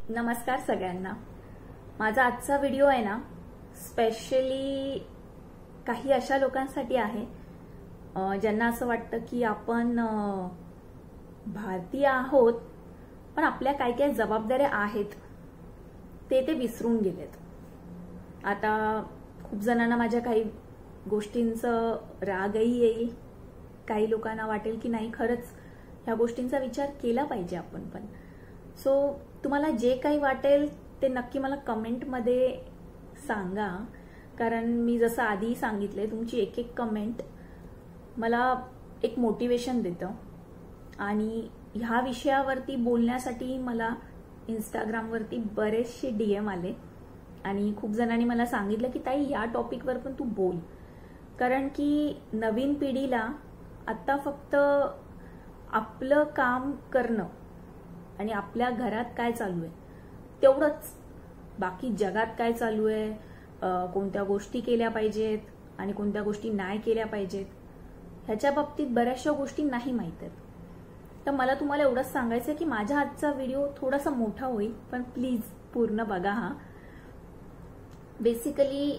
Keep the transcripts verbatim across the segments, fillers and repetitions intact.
नमस्कार सगळ्यांना. माझा आजचा व्हिडिओ आहे ना स्पेशली काही अशा लोकांसाठी आहे ज्यांना असं वाटतं की आपण भारतीय आहोत पण आपल्या काय काय जबाबदाऱ्या आहेत ते ते विसरून गेलेत. आता खूप जणांना माझ्या काही गोष्टींचं रागही येईल, काही लोकांना वाटेल की नाही खरंच ह्या गोष्टींचा विचार केला पाहिजे आपण पण. सो तुम्हाला जे काही वाटेल ते नक्की मला कमेंटमध्ये सांगा, कारण मी जसं आधी सांगितले तुमची एक एक कमेंट मला एक मोटिवेशन देतं आणि ह्या विषयावरती बोलण्यासाठी मला इंस्टाग्रामवरती बरेचसे डीएम आले आणि खूप जणांनी मला सांगितलं की ताई या टॉपिकवर पण तू बोल, कारण की नवीन पिढीला आता फक्त आपलं काम करणं आणि आपल्या घरात काय चालू आहे तेवढंच, बाकी जगात काय चालू आहे, कोणत्या गोष्टी केल्या पाहिजेत आणि कोणत्या गोष्टी नाही केल्या पाहिजेत ह्याच्या बाबतीत बऱ्याचशा गोष्टी नाही माहित आहेत. तर मला तुम्हाला एवढंच सांगायचं की माझा आजचा व्हिडिओ थोडासा मोठा होईल पण प्लीज पूर्ण बघा. हा बेसिकली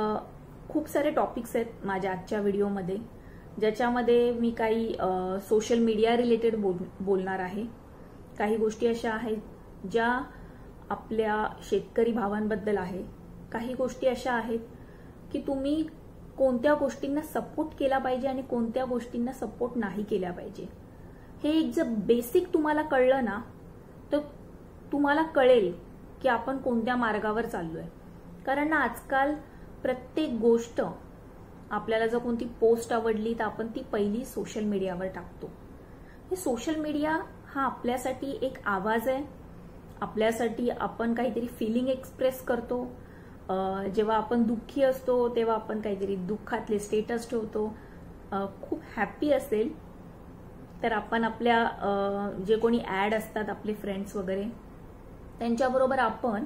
खूप सारे टॉपिक्स आहेत माझ्या आजच्या व्हिडिओमध्ये, ज्याच्यामध्ये मी काही सोशल मीडिया रिलेटेड बोल बोलणार आहे. काही गोष्टी अशा आहेत ज्या आपल्या शेतकरी भावांबद्दल आहे, काही गोष्टी अशा आहेत की तुम्ही कोणत्या गोष्टींना सपोर्ट केला पाहिजे आणि कोणत्या गोष्टींना सपोर्ट नाही केला पाहिजे. हे एक जर बेसिक तुम्हाला कळलं ना तर तुम्हाला कळेल की आपण कोणत्या मार्गावर चाललोय. कारण ना आजकाल प्रत्येक गोष्ट आपल्याला जर कोणती पोस्ट आवडली तर आपण ती पहिली सोशल मीडियावर टाकतो. हे सोशल मीडिया हा आपल्यासाठी एक आवाज आहे, आपल्यासाठी आपण काहीतरी फिलिंग एक्सप्रेस करतो. जेव्हा आपण दुःखी असतो तेव्हा आपण काहीतरी दुःखातले स्टेटस ठेवतो. खूप हॅप्पी असेल तर आपण आपल्या जे कोणी ऍड असतात आपले फ्रेंड्स वगैरे त्यांच्याबरोबर आपण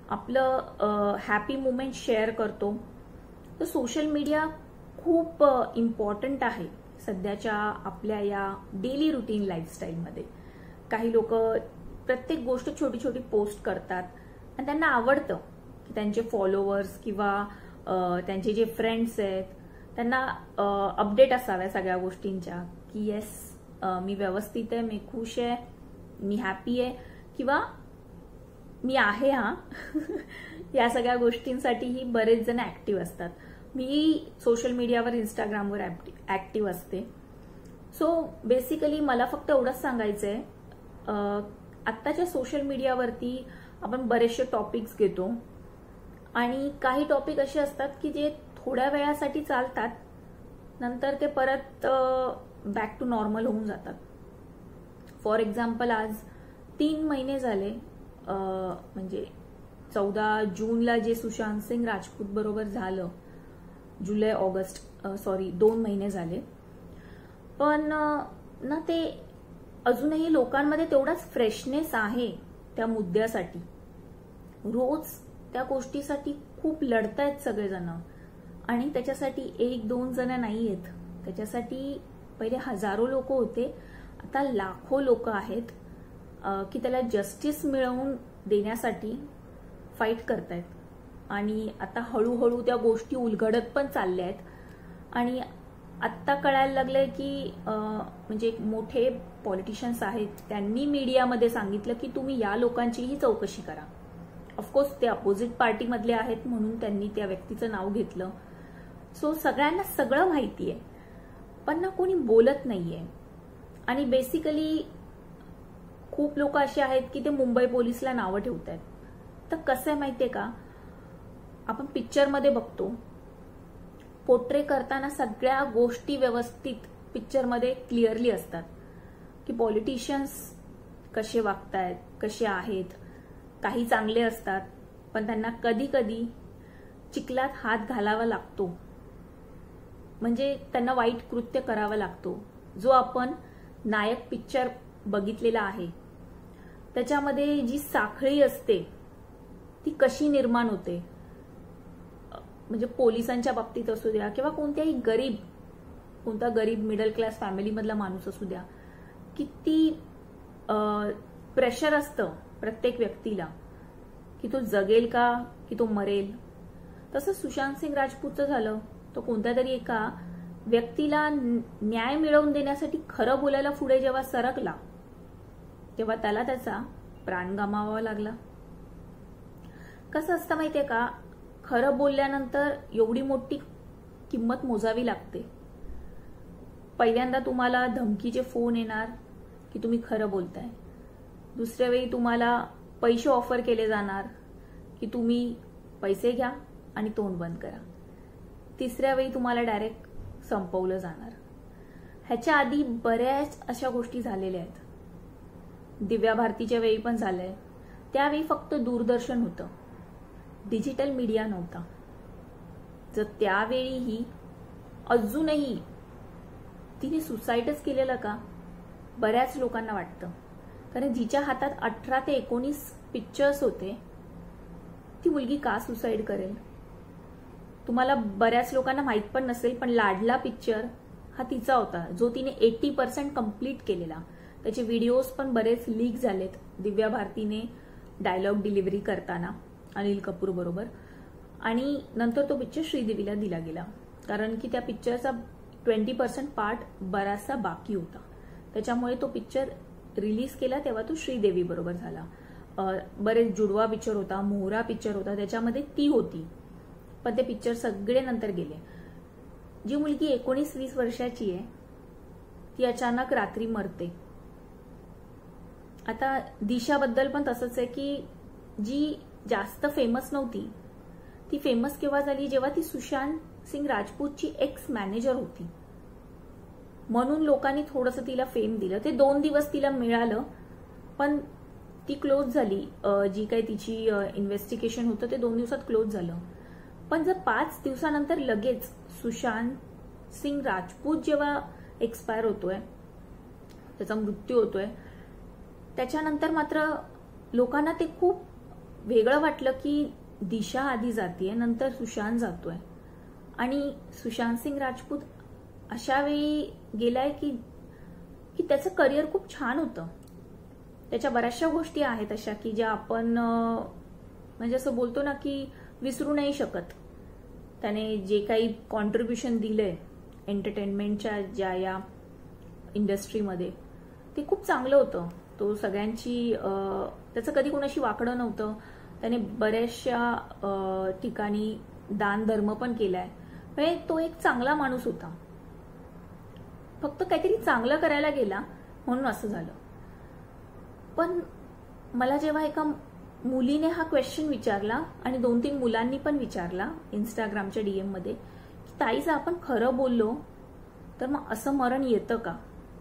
आपलं हॅपी मुमेंट शेअर करतो. तर सोशल मीडिया खूप इम्पॉर्टंट आहे सध्याच्या आपल्या या डेली रुटीन लाईफस्टाईलमध्ये. काही लोक प्रत्येक गोष्ट छोटी छोटी पोस्ट करतात आणि त्यांना आवडतं की त्यांचे फॉलोअर्स किंवा त्यांचे जे फ्रेंड्स आहेत त्यांना अपडेट असाव्या सगळ्या गोष्टींच्या की येस मी व्यवस्थित आहे, मी खुश आहे, मी हॅपी आहे किंवा मी आहे. हा या सगळ्या गोष्टींसाठीही बरेच जण ऍक्टिव्ह असतात. मी सोशल मीडियावर इंस्टाग्रामवर ऍक्टिव्ह असते. सो बेसिकली मला फक्त एवढंच सांगायचंय, आत्ताच्या सोशल मीडियावरती आपण बरेचसे टॉपिक्स घेतो आणि काही टॉपिक असे असतात की जे थोड्या वेळासाठी चालतात, नंतर ते परत बॅक टू नॉर्मल होऊन जातात. फॉर एक्झाम्पल आज तीन महिने झाले, म्हणजे चौदा जूनला जे सुशांत सिंग राजपूत बरोबर झालं, जुलै ऑगस्ट सॉरी दोन महिने झाले, पण ना ते अजूनही लोकांमध्ये तेवढाच फ्रेशनेस आहे त्या मुद्द्यासाठी. रोज त्या गोष्टीसाठी खूप लढतायत सगळेजण आणि त्याच्यासाठी एक दोन जण नाही आहेत, त्याच्यासाठी पहिले हजारो लोक होते, आता लाखो लोक आहेत की त्याला जस्टिस मिळवून देण्यासाठी फाईट करतायत. आणि आता हळूहळू त्या गोष्टी उलगडत पण चालल्या आहेत आणि आत्ता कळायला लागलंय की म्हणजे मोठे पॉलिटिशियन्स आहेत त्यांनी मीडियामध्ये सांगितलं की तुम्ही या लोकांचीही चौकशी करा. ऑफकोर्स ते अपोजिट पार्टीमधले आहेत म्हणून त्यांनी त्या व्यक्तीचं नाव घेतलं. सो सगळ्यांना सगळं माहिती आहे पण ना कोणी बोलत नाहीये. आणि बेसिकली खूप लोक असे आहेत की ते मुंबई पोलिसला नावं ठेवत आहेत. तर कसं आहे माहितीये का, आपण पिक्चरमध्ये बघतो पोर्ट्रे करताना सगळ्या गोष्टी व्यवस्थित पिक्चरमध्ये क्लिअरली असतात की पॉलिटिशियन्स कसे वागतायत, कसे आहेत. काही चांगले असतात पण त्यांना कधी कधी चिखलात हात घालावा लागतो, म्हणजे त्यांना वाईट कृत्य करावा लागतो. जो आपण नायक पिक्चर बघितलेला आहे त्याच्यामध्ये जी साखळी असते ती कशी निर्माण होते, म्हणजे पोलिसांच्या बाबतीत असू द्या किंवा कोणत्याही गरीब कोणता गरीब मिडल क्लास फॅमिलीमधला माणूस असू द्या, किती प्रेशर असतं प्रत्येक व्यक्तीला की तो जगेल का की तो मरेल. तसं सुशांत सिंग राजपूतचं झालं. तो कोणत्या तरी एका व्यक्तीला न्याय मिळवून देण्यासाठी खरं बोलायला पुढे जेव्हा सरकला तेव्हा त्याला त्याचा प्राण गमावावा लागला. कसं असतं माहितीये का, खरं बोलल्यानंतर एवढी मोठी किंमत मोजावी लागते. पहिल्यांदा तुम्हाला धमकीचे फोन येणार की तुम्ही खरं बोलताय. दुसऱ्या वेळी तुम्हाला पैसे ऑफर केले जाणार की तुम्ही पैसे घ्या आणि तोंड बंद करा. तिसऱ्या वेळी तुम्हाला डायरेक्ट संपवलं जाणार. ह्याच्या आधी बऱ्याच अशा गोष्टी झालेल्या आहेत. दिव्या भारतीच्या वेळी पण झालंय. त्यावेळी फक्त दूरदर्शन होतं, डिजिटल मीडिया नव्हता. जर त्यावेळीही अजूनही तिने सुसाईडच केलेलं का बऱ्याच लोकांना वाटतं. कारण जिच्या हातात अठरा ते एकोणीस पिक्चर्स होते ती मुलगी का सुसाईड करेल. तुम्हाला बऱ्याच लोकांना माहित पण नसेल पण लाडला पिक्चर हा तिचा होता जो तिने एटी पर्सेंट कम्प्लीट केलेला. त्याचे व्हिडिओज पण बरेच लीक झालेत दिव्या भारतीने डायलॉग डिलिव्हरी करताना अनिल कपूर बरोबर. आणि नंतर तो पिक्चर श्रीदेवीला दिला गेला कारण की त्या पिक्चरचा ट्वेंटी पर्सेंट पार्ट बराचसा बाकी होता. त्याच्यामुळे तो पिक्चर रिलीज केला तेव्हा तो श्रीदेवी बरोबर झाला. बरेच जुडवा पिक्चर होता, मोहरा पिक्चर होता, त्याच्यामध्ये ती होती. पण ते पिक्चर सगळे नंतर गेले. जी मुलगी एकोणीस वीस वर्षाची आहे ती अचानक रात्री मरते. आता दिशाबद्दल पण तसंच आहे की जी जास्त फेमस नव्हती ती फेमस केव्हा झाली जेव्हा ती सुशांत सिंग राजपूतची एक्स मॅनेजर होती. म्हणून लोकांनी थोडंसं तिला फेम दिलं. ते दोन दिवस तिला मिळालं पण ती क्लोज झाली. जी काही तिची इन्व्हेस्टिगेशन होतं ते दोन दिवसात क्लोज झालं. पण जर पाच दिवसानंतर लगेच सुशांत सिंग राजपूत जेव्हा एक्सपायर होतोय, त्याचा मृत्यू होतोय, त्याच्यानंतर मात्र लोकांना ते खूप वेगळं वाटलं की दिशा आधी जातीये नंतर सुशांत जातोय. आणि सुशांत सिंग राजपूत अशा वेळी गेलाय की की त्याचं करिअर खूप छान होतं. त्याच्या बऱ्याचशा गोष्टी आहेत अशा की ज्या आपण म्हणजे असं बोलतो ना की विसरू नाही शकत. त्याने जे काही कॉन्ट्रीब्युशन दिलंय एंटरटेनमेंटच्या ज्या या इंडस्ट्रीमध्ये ते खूप चांगलं होतं. तो सगळ्यांची त्याचं कधी कोणाशी वाकडं नव्हतं. त्याने बऱ्याचशा ठिकाणी दान धर्म पण केलाय. म्हणजे तो एक चांगला माणूस होता. फक्त काहीतरी चांगलं करायला गेला म्हणून असं झालं. पण मला जेव्हा एका मुलीने हा क्वेश्चन विचारला आणि दोन तीन मुलांनी पण विचारला इंस्टाग्रामच्या डीएम मध्ये की ताई जर आपण खरं बोललो तर मग असं मरण येतं का.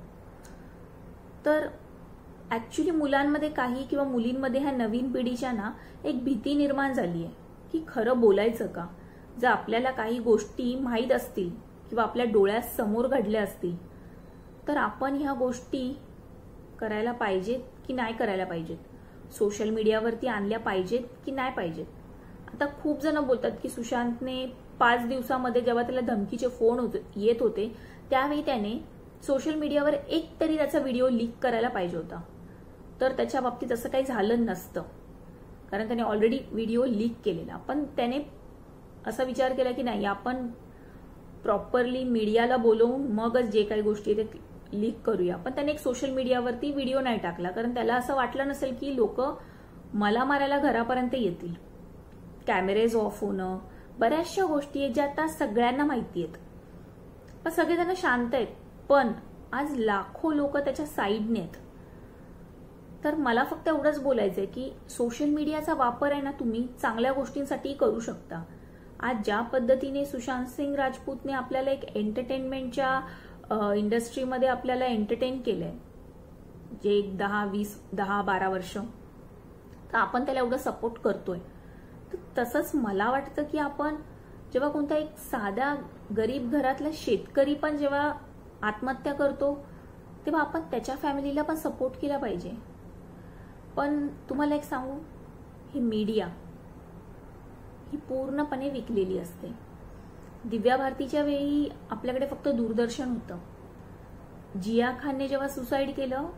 तर ऍक्च्युली मुलांमध्ये काही किंवा मुलींमध्ये ह्या नवीन पिढीच्या ना एक भीती निर्माण झाली आहे की खरं बोलायचं का. जर आपल्याला काही गोष्टी माहीत असतील किंवा आपल्या डोळ्यासमोर घडल्या असतील तर आपण ह्या गोष्टी करायला पाहिजेत की नाही करायला पाहिजेत. सोशल मीडियावरती आणल्या पाहिजेत की नाही पाहिजेत. आता खूप जण बोलतात की सुशांतने पाच दिवसामध्ये जेव्हा त्याला धमकीचे फोन येत होते त्यावेळी त्याने सोशल मीडियावर एक तरी त्याचा व्हिडिओ लीक करायला पाहिजे होता. तर त्याच्या बाबतीत असं काही झालं नसतं कारण त्याने ऑलरेडी व्हिडिओ लीक केलेला. पण त्याने असा विचार केला की नाही आपण प्रॉपरली मीडियाला बोलवून मगच जे काही गोष्टी ते लीक करूया. पण त्याने एक सोशल मीडियावरती व्हिडिओ नाही टाकला कारण त्याला असं वाटलं नसेल की लोक मला मारायला घरापर्यंत येतील. कॅमेरेज ऑफ होणं, बऱ्याचशा गोष्टी आहेत ज्या आता सगळ्यांना माहिती आहेत. पण सगळेजण शांत आहेत. पण आज लाखो लोक त्याच्या साईडने आहेत. तर मला फक्त एवढंच बोलायचंय की सोशल मीडियाचा वापर आहे ना तुम्ही चांगल्या गोष्टींसाठी करू शकता. आज ज्या पद्धतीने सुशांत सिंग राजपूतने आपल्याला एक एंटरटेनमेंटच्या इंडस्ट्रीमध्ये आपल्याला एंटरटेन केलंय जे एक दहा वीस दहा बारा वर्ष, तर आपण त्याला एवढं सपोर्ट करतोय. तर तसंच मला वाटतं की आपण जेव्हा कोणता एक साधा गरीब घरातला शेतकरी पण जेव्हा आत्महत्या करतो तेव्हा आपण त्याच्या फॅमिलीला पण सपोर्ट केला पाहिजे. पण तुम्हाला एक सांगू, ही मीडिया ही पूर्णपणे विकलेली असते. दिव्या भारतीच्या वेळी आपल्याकडे फक्त दूरदर्शन होतं. जिया खानने जेव्हा सुसाईड केलं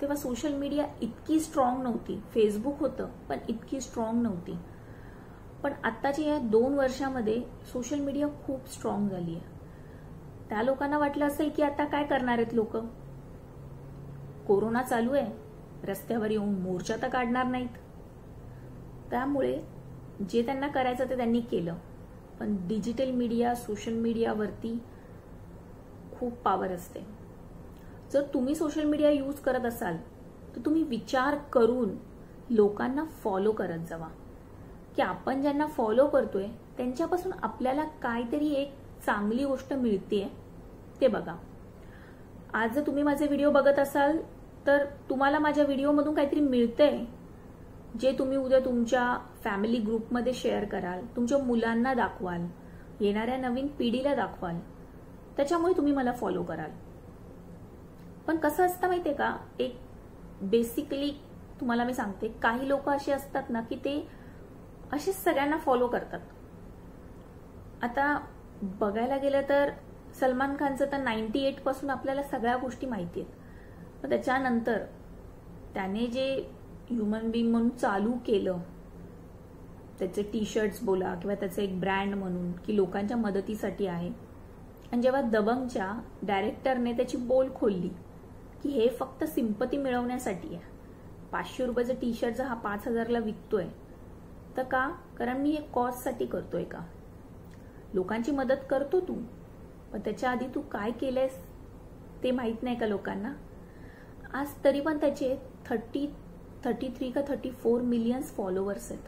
तेव्हा सोशल मीडिया इतकी स्ट्रॉंग नव्हती. फेसबुक होतं पण इतकी स्ट्रॉंग नव्हती. पण आत्ताच्या या दोन वर्षामध्ये सोशल मीडिया खूप स्ट्रॉंग झाली आहे. त्या लोकांना वाटलं असेल की आता काय करणार आहेत लोक, कोरोना चालू आहे, रस्त्यावर येऊन मोर्चा तर काढणार नाहीत. त्यामुळे जे त्यांना करायचं ते त्यांनी केलं. पण डिजिटल मीडिया, सोशल मीडियावरती खूप पॉवर असते. जर तुम्ही सोशल मीडिया यूज करत असाल तर तुम्ही विचार करून लोकांना फॉलो करत जावा की आपण ज्यांना फॉलो करतोय त्यांच्यापासून आपल्याला काहीतरी एक चांगली गोष्ट मिळतेय ते बघा. आज जर तुम्ही माझे व्हिडिओ बघत असाल तर तुम्हाला माझ्या व्हिडिओमधून काहीतरी मिळतंय जे तुम्ही उद्या तुमच्या फॅमिली ग्रुपमध्ये शेअर कराल, तुमच्या मुलांना दाखवाल, येणाऱ्या नवीन पिढीला दाखवाल, त्याच्यामुळे तुम्ही मला फॉलो कराल. पण कसं असतं माहितीये का, एक बेसिकली तुम्हाला मी सांगते, काही लोक असे असतात ना की ते असेच सगळ्यांना फॉलो करतात. आता बघायला गेलं तर सलमान खानचं तर नाईन्टी एट पासून आपल्याला सगळ्या गोष्टी माहिती आहेत. पण त्याच्यानंतर त्याने जे ह्युमन बिंग म्हणून चालू केलं, त्याचे टी शर्ट्स बोला किंवा त्याचं एक ब्रँड म्हणून की लोकांच्या मदतीसाठी आहे. आणि जेव्हा दबंगच्या डायरेक्टरने त्याची बोल खोलली की हे फक्त सिंपती मिळवण्यासाठी आहे, पाचशे रुपयाचं टी शर्ट हा पाच हजारला विकतोय तर का, कारण मी एक कॉजसाठी करतोय का. लोकांची मदत करतो तू, पण त्याच्या आधी तू काय केलंयस ते माहित नाही का लोकांना. आज तरी पण त्याचे थर्टी थर्टी थ्री का थर्टी फोर मिलियन्स फॉलोअर्स आहेत.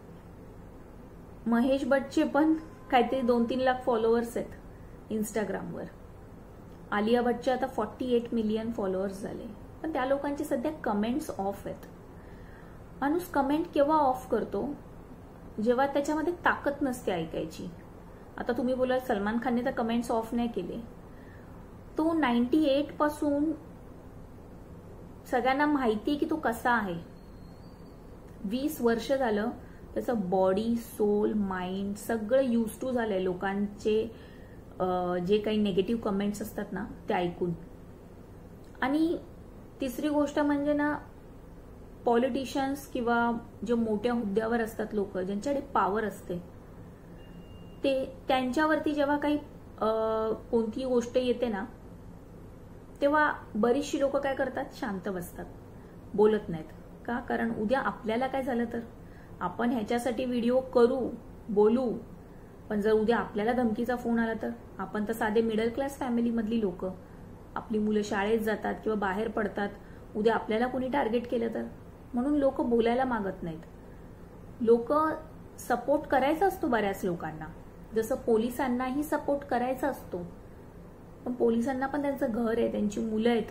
महेश भट्टचे पण काहीतरी दोन तीन लाख फॉलोअर्स आहेत इंस्टाग्रामवर. आलिया भट्टचे आता फॉर्टी एट मिलियन फॉलोअर्स झाले. पण त्या लोकांचे सध्या कमेंट्स ऑफ आहेत. माणूस कमेंट केव्हा ऑफ करतो, जेव्हा त्याच्यामध्ये ताकद नसते ऐकायची. आता तुम्ही बोला सलमान खानने तर कमेंट्स ऑफ नाही केले. तो नाईन्टी एट पासून सगळ्यांना माहिती की तो कसा आहे. वीस वर्ष झालं त्याचं बॉडी, सोल, माइंड सगळं यूज टू झालंय लोकांचे जे काही नेगेटिव्ह कमेंट्स असतात ना ते ऐकून. आणि तिसरी गोष्ट म्हणजे ना, पॉलिटिशियन्स किंवा जे मोठ्या हुद्द्यावर असतात लोक, ज्यांच्याकडे पॉवर असते, ते त्यांच्यावरती जेव्हा काही कोणतीही गोष्ट येते ना तेव्हा बरीचशी लोक काय करतात, शांत बसतात, बोलत नाहीत. का, कारण उद्या आपल्याला काय झालं तर आपण ह्याच्यासाठी व्हिडिओ करू, बोलू, पण जर उद्या आपल्याला धमकीचा फोन आला तर. आपण तर साधे मिडल क्लास फॅमिलीमधली लोक, आपली मुलं शाळेत जातात किंवा बाहेर पडतात, उद्या आपल्याला कोणी टार्गेट केलं तर. म्हणून लोक बोलायला मागत नाहीत. लोक सपोर्ट करायचा असतो बऱ्याच लोकांना, जसं पोलिसांनाही सपोर्ट करायचा असतो. पण पोलिसांना पण त्यांचं घर आहे, त्यांची मुलं आहेत.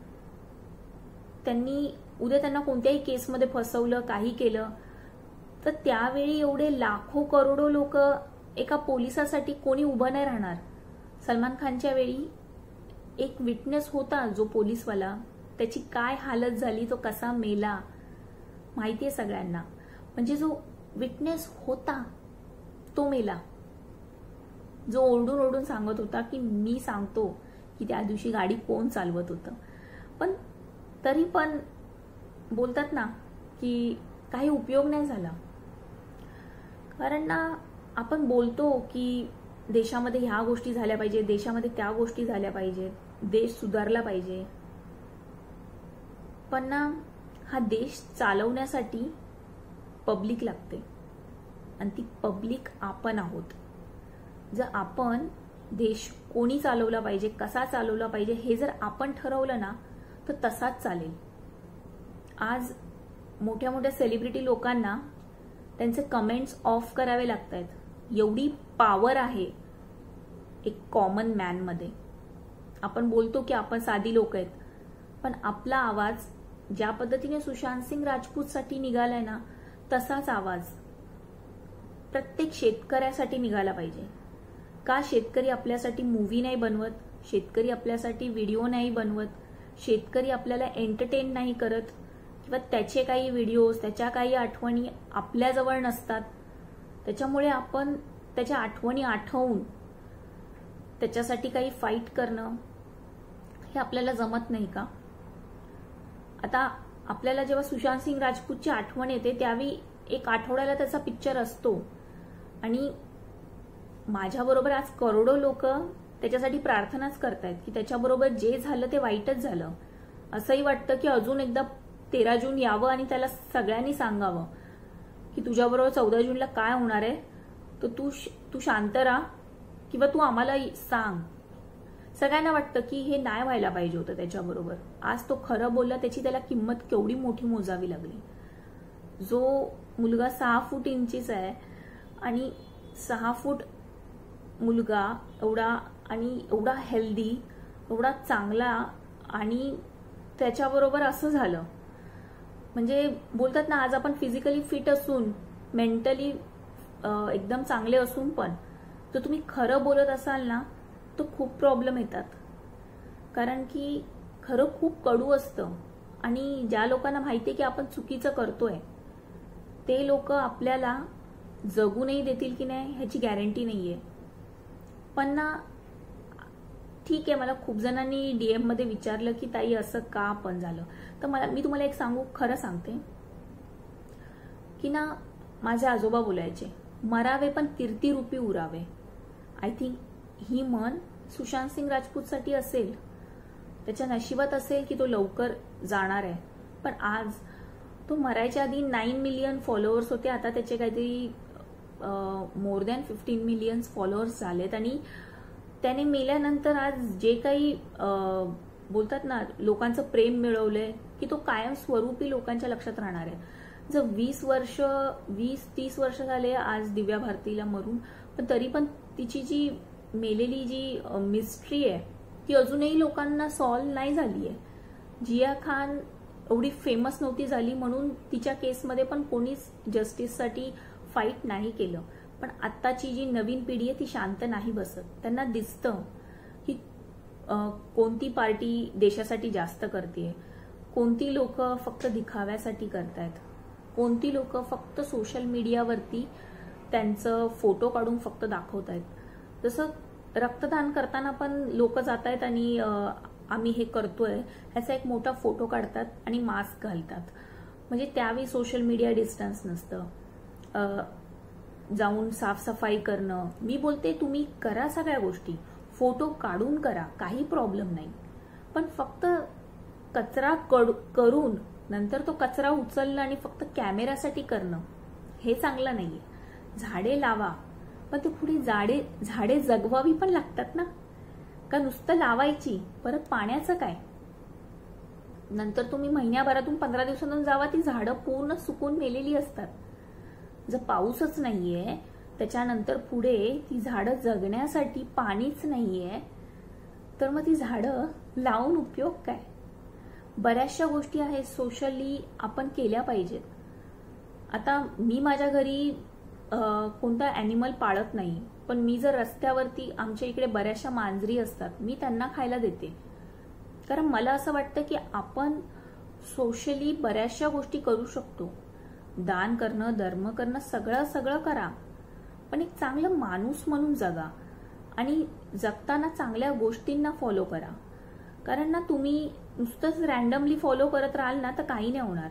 त्यांनी उद्या त्यांना कोणत्याही केसमध्ये फसवलं, काही केलं तर त्यावेळी एवढे लाखो करोडो लोक एका पोलिसासाठी कोणी उभं नाही राहणार. सलमान खानच्या वेळी एक विटनेस होता जो पोलीसवाला, त्याची काय हालत झाली, तो कसा मेला माहितीये सगळ्यांना. म्हणजे जो विटनेस होता तो मेला, जो ओरडून ओरडून सांगत होता की मी सांगतो की त्या दिवशी गाडी कोण चालवत होतं. पण तरी पण बोलतात ना की काही उपयोग नाही झाला. कारण ना आपण बोलतो की देशामध्ये ह्या गोष्टी झाल्या पाहिजे, देशामध्ये त्या गोष्टी झाल्या पाहिजे, देश सुधारला पाहिजे. पण ना हा देश चालवण्यासाठी पब्लिक लागते आणि ती पब्लिक आपण आहोत. जर आपण देश कोणी चालवला पाहिजे, कसा चालवला पाहिजे हे जर आपण ठरवलं ना तर तसाच चालेल. आज मोठ्या मोठ्या सेलिब्रिटी लोकांना त्यांचे कमेंट्स ऑफ करावे लागत आहेत. एवढी पॉवर आहे एक कॉमन मॅन मध्ये. आपण बोलतो की आपण साधी लोक आहेत, पण आपला आवाज ज्या पद्धतीने सुशांत सिंग राजपूत साठी निघालाय ना तसाच आवाज प्रत्येक शेतकऱ्यासाठी निघाला पाहिजे. का, शेतकरी आपल्यासाठी मूवी नाही बनवत, शेतकरी आपल्यासाठी व्हिडिओ नाही बनवत, शेतकरी आपल्याला एंटरटेन नाही करत किंवा त्याचे काही व्हिडिओज, त्याच्या काही आठवणी आपल्याजवळ नसतात. त्याच्यामुळे आपण त्याच्या आठवणी आठवून त्याच्यासाठी काही फाईट करणं हे आपल्याला जमत नाही का. आता आपल्याला जेव्हा सुशांत सिंग राजपूतची आठवण येते त्यावेळी एक आठवड्याला त्याचा पिक्चर असतो आणि माझ्याबरोबर आज करोडो लोक त्याच्यासाठी प्रार्थनाच करतायत की त्याच्याबरोबर जे झालं ते वाईटच झालं. असंही वाटतं की अजून एकदा तेरा जून यावं आणि त्याला सगळ्यांनी सांगावं की तुझ्याबरोबर चौदा जूनला काय होणार आहे, तर तू तू शांत राहा किंवा तू आम्हाला सांग. सगळ्यांना वाटतं की हे नाही व्हायला पाहिजे होतं त्याच्याबरोबर. आज तो खरं बोलला, त्याची त्याला किंमत केवढी मोठी मोजावी लागली. जो मुलगा सहा फूट इंचीचा आहे आणि सहा फूट मुलगा एवढा आणि एवढा हेल्दी, एवढा चांगला, आणि त्याच्याबरोबर असं झालं. म्हणजे बोलतात ना, आज आपण फिजिकली फिट असून मेंटली एकदम चांगले असून पण जर तुम्ही खरं बोलत असाल ना तर खूप प्रॉब्लेम येतात. कारण की खरं खूप कडू असतं आणि ज्या लोकांना माहिती आहे की आपण चुकीचं करतोय ते लोक आपल्याला जगू नाही देतील की नाही ह्याची गॅरंटी नाहीये. पण ना ठीक आहे, मला खूप जणांनी डीएम मध्ये विचारलं की ताई असं का आपण झालं. तर मला मी तुम्हाला एक सांगू, खरं सांगते की ना माझे आजोबा बोलायचे, मरावे पण कीर्तिरूपी उरावे. आय थिंक ही म्हण सुशांत सिंग राजपूतसाठी असेल, त्याच्या नशिबात असेल की तो लवकर जाणार आहे. पण आज तो मरायच्या आधी नाईन मिलियन फॉलोअर्स होते, आता त्याचे काहीतरी more than fifteen million followers झालेत. आणि त्याने मेल्यानंतर आज जे काही बोलतात ना लोकांचं प्रेम मिळवलंय की तो कायम स्वरूपी लोकांच्या लक्षात राहणार आहे. जर वीस वर्ष वीस तीस वर्ष झाले आज दिव्या भारतीला मरून, पण तरी पण तिची जी मेलेली जी मिस्ट्री आहे ती अजूनही लोकांना सॉल्व्ह नाही झाली आहे. जिया खान एवढी फेमस नव्हती झाली म्हणून तिच्या केसमध्ये पण कोणीच जस्टिससाठी फाईट नाही केलं. पण आत्ताची जी नवीन पिढी आहे ती शांत नाही बसत. त्यांना दिसतं की कोणती पार्टी देशासाठी जास्त करतेय, कोणती लोक फक्त दिखाव्यासाठी करतायत, कोणती लोक फक्त सोशल मीडियावरती त्यांचं फोटो काढून फक्त दाखवतायत. जसं रक्तदान करताना पण लोक जात आहेत आणि आम्ही हे करतोय ह्याचा एक मोठा फोटो काढतात आणि मास्क घालतात. म्हणजे त्यावेळी सोशल मीडिया डिस्टन्स नसतं. जाऊन साफसफाई करणं, मी बोलते तुम्ही करा सगळ्या गोष्टी, फोटो काढून करा, काही प्रॉब्लेम नाही. पण फक्त कचरा करून नंतर तो कचरा उचलणं आणि फक्त कॅमेऱ्यासाठी करणं हे चांगलं नाहीये. झाडे लावा, पण ते पुढे झाडे झाडे जगवावी पण लागतात ना, का नुसतं लावायची परत पाण्याचं काय. नंतर तुम्ही महिन्याभरातून पंधरा दिवसातून जावा, ती झाडं पूर्ण सुकून मेलेली असतात. जर पाऊसच नाहीये त्याच्यानंतर पुढे ती झाडं जगण्यासाठी पाणीच नाहीये तर मग ती झाडं लावून उपयोग काय. बऱ्याचशा गोष्टी आहेत सोशली आपण केल्या पाहिजेत. आता मी माझ्या घरी कोणता ॲनिमल पाळत नाही, पण मी जर रस्त्यावरती, आमच्या इकडे बऱ्याचशा मांजरी असतात, मी त्यांना खायला देते. कारण मला असं वाटतं की आपण सोशली बऱ्याचशा गोष्टी करू शकतो. दान करणं, धर्म करणं, सगळं सगळं करा, पण एक चांगलं माणूस म्हणून जगा आणि जगताना चांगल्या गोष्टींना फॉलो करा. कारण ना तुम्ही नुसतंच रॅन्डमली फॉलो करत राहाल ना तर काही नाही होणार.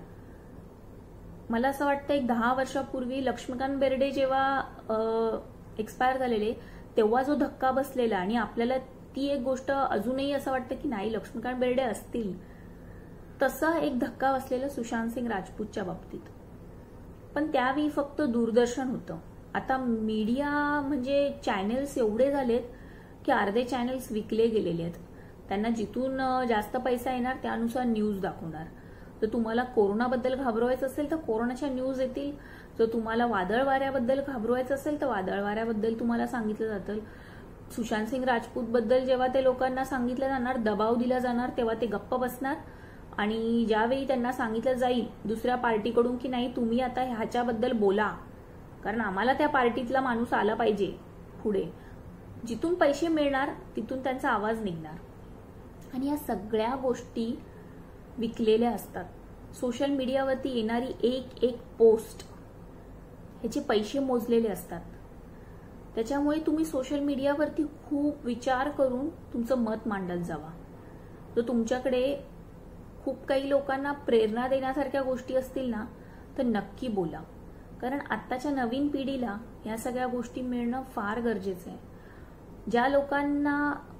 मला असं वाटतं एक दहा वर्षापूर्वी लक्ष्मीकांत बेर्डे जेव्हा एक्सपायर झालेले तेव्हा जो धक्का बसलेला आणि आपल्याला ती एक गोष्ट अजूनही असं वाटतं की नाही लक्ष्मीकांत बेर्डे असतील, तसा एक धक्का बसलेला सुशांत सिंग राजपूतच्या बाबतीत. पण त्यावेळी फक्त दूरदर्शन होतं. आता मीडिया म्हणजे चॅनल्स एवढे झालेत की अर्धे चॅनल्स विकले गेलेले आहेत. त्यांना जिथून जास्त पैसा येणार त्यानुसार न्यूज दाखवणार. जर तुम्हाला कोरोनाबद्दल घाबरवायचं असेल तर कोरोनाच्या न्यूज येतील. जर तुम्हाला वादळ वाऱ्याबद्दल घाबरवायचं असेल तर वादळ वाऱ्याबद्दल तुम्हाला सांगितलं जातं. सुशांत सिंग राजपूत बद्दल जेव्हा ते लोकांना सांगितलं जाणार, दबाव दिला जाणार, तेव्हा ते गप्प बसणार. आणि ज्यावेळी त्यांना सांगितलं जाईल दुसऱ्या पार्टीकडून की नाही तुम्ही आता ह्याच्याबद्दल बोला, कारण आम्हाला त्या पार्टीतला माणूस आला पाहिजे पुढे, जिथून पैसे मिळणार तिथून त्यांचा आवाज निघणार. आणि या सगळ्या गोष्टी विकलेल्या असतात. सोशल मीडियावरती येणारी एक एक पोस्ट ह्याचे पैसे मोजलेले असतात. त्याच्यामुळे तुम्ही सोशल मीडियावरती खूप विचार करून तुमचं मत मांडत जावा. जर तुमच्याकडे खूप काही लोकांना प्रेरणा देण्यासारख्या गोष्टी असतील ना तर नक्की बोला, कारण आत्ताच्या नवीन पिढीला या सगळ्या गोष्टी मिळणं फार गरजेचं आहे. ज्या लोकांना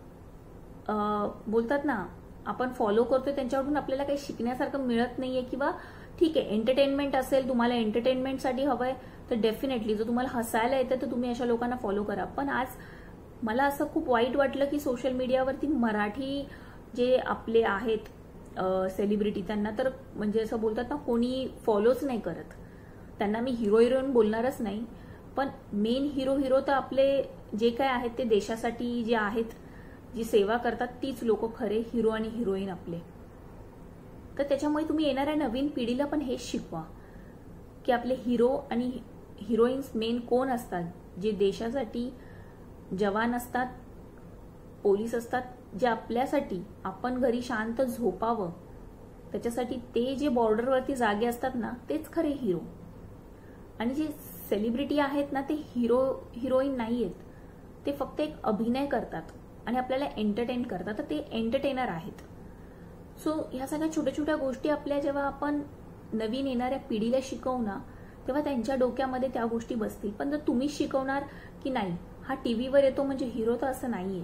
बोलतात ना आपण फॉलो करतोय त्यांच्याकडून आपल्याला काही शिकण्यासारखं मिळत नाहीये, किंवा ठीक आहे एंटरटेनमेंट असेल, तुम्हाला एंटरटेनमेंटसाठी हवंय तर डेफिनेटली जर तुम्हाला हसायला येतं तर तुम्ही अशा लोकांना फॉलो करा. पण आज मला असं खूप वाईट वाटलं की सोशल मीडियावरती मराठी जे आपले आहेत सेलिब्रिटी त्यांना तर म्हणजे असं बोलतात ना कोणी फॉलोच नाही करत. त्यांना मी हिरो हिरोईन बोलणारच नाही, पण मेन हिरो हिरो तर आपले जे काय आहेत ते देशासाठी जे आहेत, जी सेवा करतात तीच लोक खरे हिरो आणि हिरोईन आपले. तर त्याच्यामुळे तुम्ही येणाऱ्या नवीन पिढीला पण हेच शिकवा की आपले हिरो आणि हिरोईन्स मेन कोण असतात, जे देशासाठी जवान असतात, पोलीस असतात, जे आपल्यासाठी आपण घरी शांत झोपावं त्याच्यासाठी ते जे बॉर्डरवरती जागे असतात ना तेच खरे हिरो. आणि जे सेलिब्रिटी आहेत ना ते हिरो हिरोईन नाही आहेत, ते फक्त एक अभिनय करतात आणि आपल्याला एंटरटेन करतात, तर ते एंटरटेनर आहेत. सो ह्या सगळ्या छोट्या छोट्या गोष्टी आपल्या जेव्हा आपण नवीन येणाऱ्या पिढीला शिकवू ना तेव्हा त्यांच्या डोक्यामध्ये त्या गोष्टी बसतील. पण जर तुम्हीच शिकवणार की नाही हा टीव्हीवर येतो म्हणजे हिरो, तर असं नाहीये.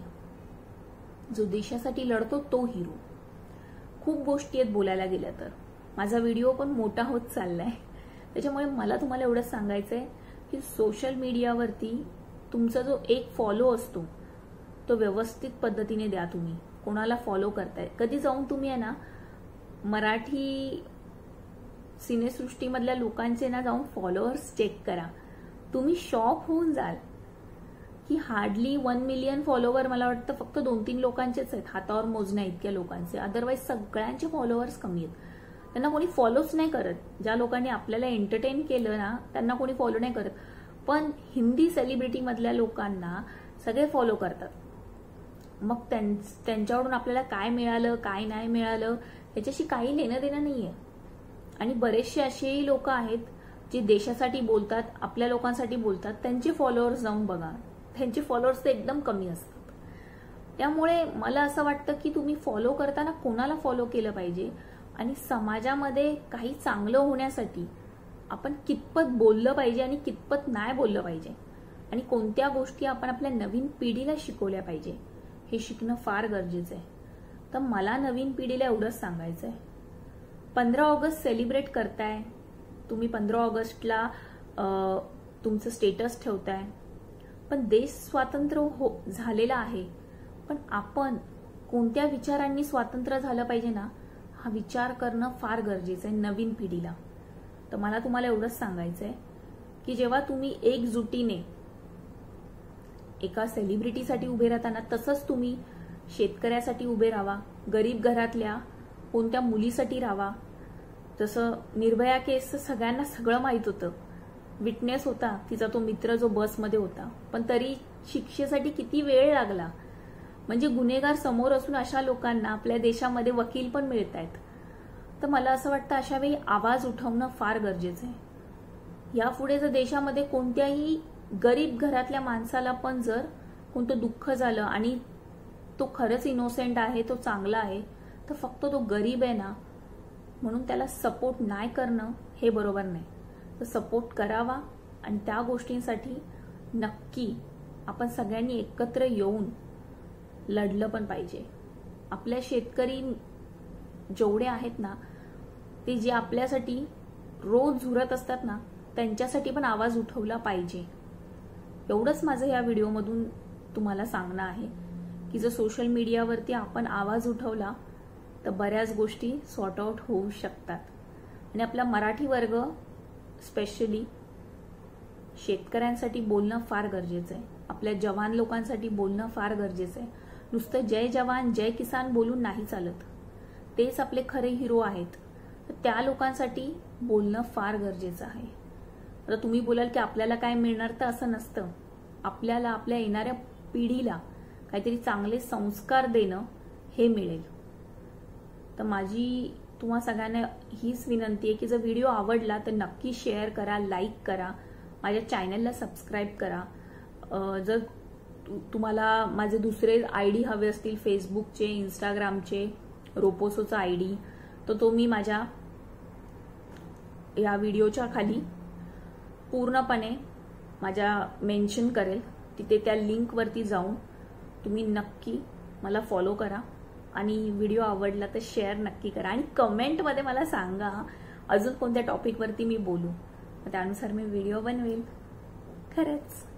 जो देशासाठी लढतो तो हिरो. खूप गोष्टी आहेत बोलायला गेल्या तर, माझा व्हिडिओ पण मोठा होत चाललाय. त्याच्यामुळे मला तुम्हाला एवढंच सांगायचंय की सोशल मीडियावरती तुमचा जो एक फॉलो असतो तो व्यवस्थित पद्धतीने द्या. तुम्ही कोणाला फॉलो करताय, कधी जाऊन तुम्ही आहे ना मराठी सिनेसृष्टीमधल्या लोकांचे ना जाऊन फॉलोअर्स चेक करा. तुम्ही शॉक होऊन जाल की हार्डली वन मिलियन फॉलोवर मला वाटतं फक्त दोन तीन लोकांचेच आहेत, हातावर मोजण्या इतक्या लोकांचे. अदरवाईज सगळ्यांचे फॉलोअर्स कमी आहेत, त्यांना कोणी फॉलोच नाही करत. ज्या लोकांनी आपल्याला एंटरटेन केलं ना त्यांना कोणी फॉलो नाही करत, पण हिंदी सेलिब्रिटी मधल्या लोकांना सगळे फॉलो करतात. मग त्यांच्याकडून आपल्याला काय मिळालं काय नाही मिळालं याच्याशी काही लेणं देणं नाहीये. आणि बरेचसे असेही लोक आहेत जे देशासाठी बोलतात, आपल्या लोकांसाठी बोलतात, त्यांचे फॉलोअर्स जाऊन बघा, त्यांचे फॉलोअर्स तर एकदम कमी असतात. त्यामुळे मला असं वाटतं की तुम्ही फॉलो करताना कोणाला फॉलो केलं पाहिजे आणि समाजामध्ये काही चांगलं होण्यासाठी आपण कितपत बोललं पाहिजे आणि कितपत नाही बोललं पाहिजे आणि कोणत्या गोष्टी आपण आपल्या नवीन पिढीला शिकवल्या पाहिजे हे शिकणं फार गरजेचं आहे. तर मला नवीन पिढीला एवढंच सांगायचं आहे, पंधरा ऑगस्ट सेलिब्रेट करताय तुम्ही, पंधरा ऑगस्टला तुमचं स्टेटस ठेवताय, पण देश स्वातंत्र्य हो झालेला आहे, पण आपण कोणत्या विचारांनी स्वातंत्र्य झालं पाहिजे ना हा विचार करणं फार गरजेचं आहे नवीन पिढीला. तर मला तुम्हाला एवढंच सांगायचं आहे की जेव्हा तुम्ही एकजुटीने एका सेलिब्रिटीसाठी उभे राहताना तसंच तुम्ही शेतकऱ्यासाठी उभे राहा, गरीब घरातल्या कोणत्या मुलीसाठी राहा. जसं निर्भया केस सगळ्यांना सगळं माहित होतं, विटनेस होता तिचा तो मित्र जो बसमध्ये होता, पण तरी शिक्षेसाठी किती वेळ लागला. म्हणजे गुन्हेगार समोर असून अशा लोकांना आपल्या देशामध्ये वकील पण मिळत आहेत. तर मला असं वाटतं अशा वेळी आवाज उठवणं फार गरजेचं आहे. यापुढे जर देशामध्ये कोणत्याही गरीब घरातल्या माणसाला पण जर कोणतं दुःख झालं आणि तो खरंच इनोसेंट आहे, तो चांगला आहे, तर फक्त तो गरीब आहे ना म्हणून त्याला सपोर्ट नाही करणं हे बरोबर नाही. तर सपोर्ट करावा आणि त्या गोष्टींसाठी नक्की आपण सगळ्यांनी एकत्र येऊन लढलं पण पाहिजे. आपल्या शेतकरी जेवढे आहेत ना ते जे आपल्यासाठी रोज झुरत असतात ना त्यांच्यासाठी पण आवाज उठवला पाहिजे. एवढंच माझं या व्हिडिओमधून तुम्हाला सांगणं आहे की जर सोशल मीडियावरती आपण आवाज उठवला तर बऱ्याच गोष्टी सॉर्ट आउट होऊ शकतात. आणि आपला मराठी वर्ग स्पेशली शेतकऱ्यांसाठी बोलणं फार गरजेचं आहे, आपल्या जवान लोकांसाठी बोलणं फार गरजेचं आहे. नुसतं जय जवान जय किसान बोलून नाही चालत, तेच आपले खरे हिरो आहेत. तर त्या लोकांसाठी बोलणं फार गरजेचं आहे. आता तुम्ही बोलाल की आपल्याला काय मिळणार, तर असं नसतं. आपल्याला आपल्या येणाऱ्या पिढीला काहीतरी चांगले संस्कार देणं हे मिळेल. तर माझी तुम्हा सगळ्यांना हीच विनंती आहे की जर व्हिडिओ आवडला तर नक्की शेअर करा, लाईक करा, माझ्या चॅनलला सबस्क्राईब करा. जर तुम्हाला माझे दुसरे आय डी हवे असतील फेसबुकचे, इंस्टाग्रामचे, रोपोसोचा आय डी, तर तो मी माझ्या या व्हिडिओच्या खाली पूर्णपणे माझ्या मेन्शन करेल. तिथे त्या लिंकवरती जाऊन तुम्ही नक्की मला फॉलो करा आणि व्हिडिओ आवडला तर शेअर नक्की करा आणि कमेंटमध्ये मला सांगा अजून कोणत्या टॉपिकवरती मी बोलू, त्यानुसार मी व्हिडिओ बनवेल. खरंच